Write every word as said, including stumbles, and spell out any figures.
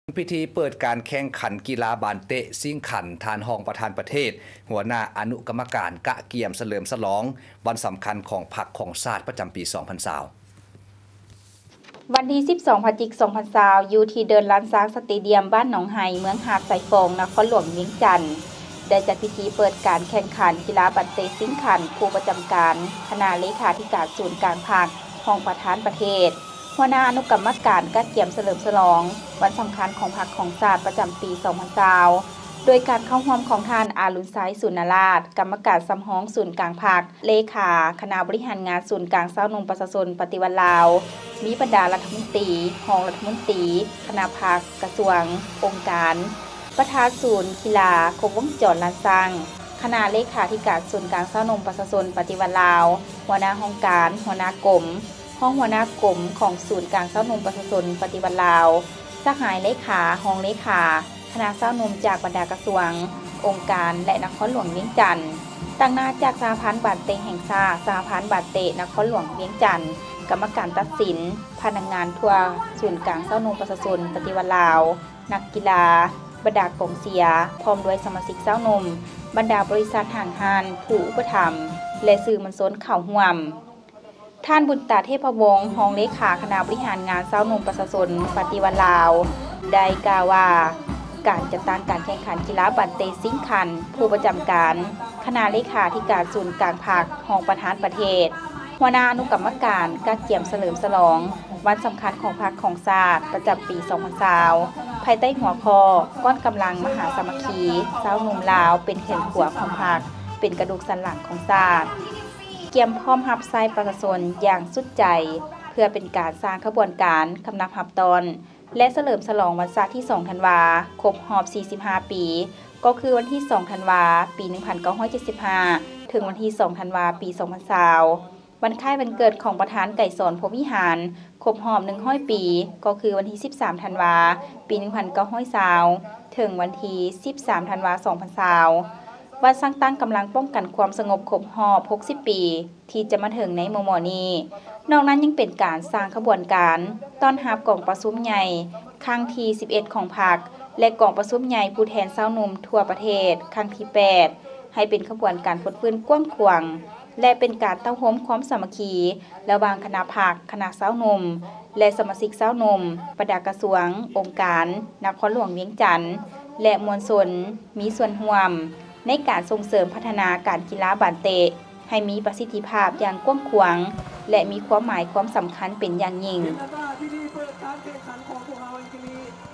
พิธีเปิดการแข่งขันกีฬาบานเตะซิ่งขันทานหองประธานประเทศหัวหน้าอนุกรรมการกะเกียมเฉลิมฉลองวันสำคัญของพรรคของชาติประจำปี สองพันยี่สิบวันที่ สิบสอง พฤศจิกายน สองพันยี่สิบ อยู่ที่เดินลานช้างสเตเดียมบ้านหนองไฮเมืองหาดสายฟองนครหลวงเวียงจันทน์ได้จัดพิธีเปิดการแข่งขันกีฬาบานเตะซิ่งขันผู้ประจำการคณะเลขาธิการศูนย์กลางภาคของประธานประเทศหัวหน้าอนุกรรมการกะเกียมเฉลิมฉลองวันสำคัญของพรรคของชาติประจำปี สองพันยี่สิบ โดยการเข้าร่วมของท่านอารุณไซสุนราชกรรมการสำห้องศูนย์กลางภาคเลขาคณะบริหารงานศูนย์กลางเศร้าหนุ่มประชาชนปฏิวัติลาวมีบรรดารัฐมนตรีรองรัฐมนตรีคณะภาคกระทรวงองค์การประธานศูนย์กีฬาครบวงจรลานซังคณะเลขาธิการศูนย์กลางเศร้าหนุ่มประชาชนปฏิวัติลาวหัวหน้าห้องการหัวหน้ากรมห้องหัวหน้ากรมของศูนย์กลางเศร้าหนุ่มประชาชนปฏิวัติลาวสหายเลขาห้องเลขาคณะเศร้าหนุ่มจากบรรดากระทรวงองค์การและนครหลวงเวียงจันทน์ต่างหน้าจากสหพันธ์บาดเตะแห่งชาติสหพันธ์บาดเตะนครหลวงเวียงจันทน์กรรมการตัดสินพนักงานทั่วศูนย์กลางเศร้าหนุ่มประชาชนปฏิวัติลาวนักกีฬาบรรดากองเชียร์พร้อมด้วยสมาชิกเศร้าหนุ่มบรรดาบริษัทห่างหานผู้อุปถัมภ์และสื่อมวลชนเข้าร่วมท่านบุญตาเทพวงศ์รองเลขาคณะบริหารงานเศร้าหนุ่มประชาชนปฏิวัติลาวได้กล่าวว่าการจัดตั้งการแข่งขันกีฬาบานเตะซิ่งขันผู้ประจำการคณะเลขาธิการศูนย์กลางภาคของประธานประเทศหัวหน้าอนุกรรมการกะเกียมเฉลิมฉลองวันสำคัญของพรรคของชาติประจำปี สองพันยี่สิบ ภายใต้หัวข้อก้อนกำลังมหาสามัคคีเศร้าหนุ่มลาวเป็นแขนขวาของพรรคเป็นกระดูกสันหลังของชาติเกียมพร้อมรับใช้ประชาชนอย่างสุดใจเพื่อเป็นการสร้างขบวนการคำนับรับตอนและเฉลิมฉลองวันศาสตร์ที่ สอง ธันวาคมรอบ สี่สิบห้า ปีก็คือวันที่ สอง ธันวาปี หนึ่งพันเก้าร้อยเจ็ดสิบห้า ถึงวันที่ สอง ธันวาปี สองพันยี่สิบ วันคล้ายวันเกิดของประธานไก่สอนพรหมวิหารครบรอบหนึ่งร้อยปีก็คือวันที่ สิบสาม ธันวาปี หนึ่งพันเก้าร้อยยี่สิบ ถึงวันที่ สิบสาม ธันวาสองพันยี่สิบ วันสร้างตั้งกำลังป้องกันความสงบครบรอบ หกสิบ ปีที่จะมาถึงในมม.นี้นอกนั้นยังเป็นการสร้างขบวนการต้อนรับกองประชุมใหญ่ครั้งที่ สิบเอ็ด ของพรรคและกองประชุมใหญ่ผู้แทนชาวหนุ่มทั่วประเทศครั้งที่ แปด ให้เป็นขบวนการฟื้นฟื้นกว้างขวางและเป็นการเต้าโฮมความสามัคคีระหว่างคณะพรรคคณะชาวหนุ่มและสมาชิกชาวหนุ่มประดากระทรวงองค์การนครหลวงเวียงจันทน์และมวลชนมีส่วนร่วมในการส่งเสริมพัฒนาการกีฬาบานเตะให้มีประสิทธิภาพอย่างกว้างขวางและมีความหมายความสำคัญเป็นอย่างยิ่ง